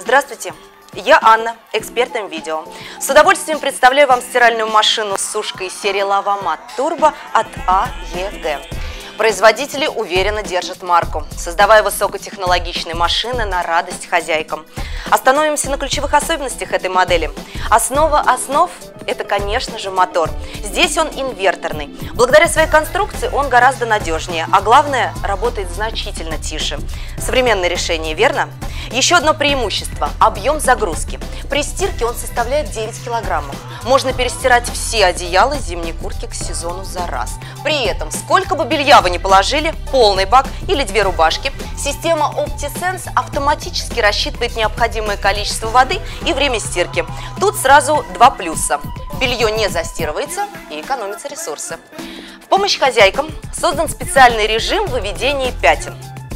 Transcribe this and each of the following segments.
Здравствуйте, я Анна, эксперт МВидео. С удовольствием представляю вам стиральную машину с сушкой серии Lavamat Turbo от AEG. Производители уверенно держат марку, создавая высокотехнологичные машины на радость хозяйкам. Остановимся на ключевых особенностях этой модели. Основа основ – это, конечно же, мотор. Здесь он инверторный. Благодаря своей конструкции он гораздо надежнее, а главное – работает значительно тише. Современное решение, верно? Еще одно преимущество – объем загрузки. При стирке он составляет 9 килограммов. Можно перестирать все одеяла зимней куртки к сезону за раз. При этом, сколько бы белья вы ни положили, полный бак или 2 рубашки, система OptiSense автоматически рассчитывает необходимое количество воды и время стирки. Тут сразу 2 плюса. Белье не застирывается и экономятся ресурсы. В помощь хозяйкам создан специальный режим выведения пятен.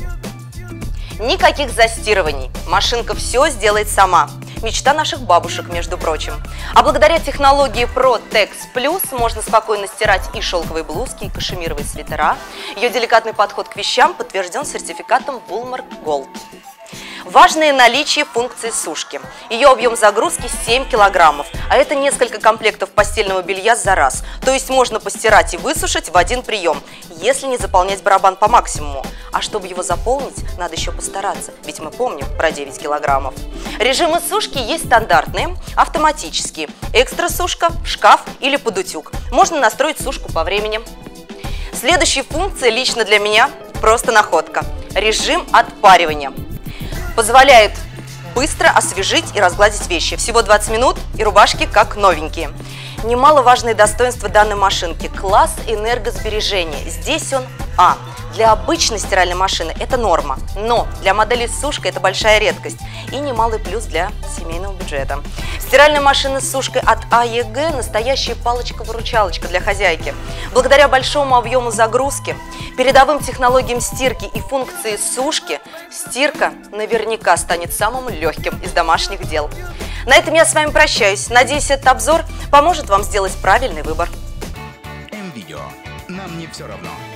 Никаких застирываний. Машинка все сделает сама. Мечта наших бабушек, между прочим. А благодаря технологии ProTex Plus можно спокойно стирать и шелковые блузки, и кашемировые свитера. Ее деликатный подход к вещам подтвержден сертификатом Woolmark Gold. Важное наличие функции сушки. Ее объем загрузки 7 килограммов, а это несколько комплектов постельного белья за раз. То есть можно постирать и высушить в один прием, если не заполнять барабан по максимуму. А чтобы его заполнить, надо еще постараться, ведь мы помним про 9 килограммов. Режимы сушки есть стандартные, автоматические, экстра-сушка, шкаф или под утюг. Можно настроить сушку по времени. Следующая функция лично для меня просто находка. Режим отпаривания. Позволяет быстро освежить и разгладить вещи. Всего 20 минут и рубашки как новенькие. Немаловажные достоинства данной машинки. Класс энергосбережения. Здесь он А. Для обычной стиральной машины это норма, но для модели с сушкой это большая редкость и немалый плюс для семейного бюджета. Стиральная машина с сушкой от AEG – настоящая палочка-выручалочка для хозяйки. Благодаря большому объему загрузки, передовым технологиям стирки и функции сушки, стирка наверняка станет самым легким из домашних дел. На этом я с вами прощаюсь. Надеюсь, этот обзор поможет вам сделать правильный выбор. МВидео. Нам не все равно.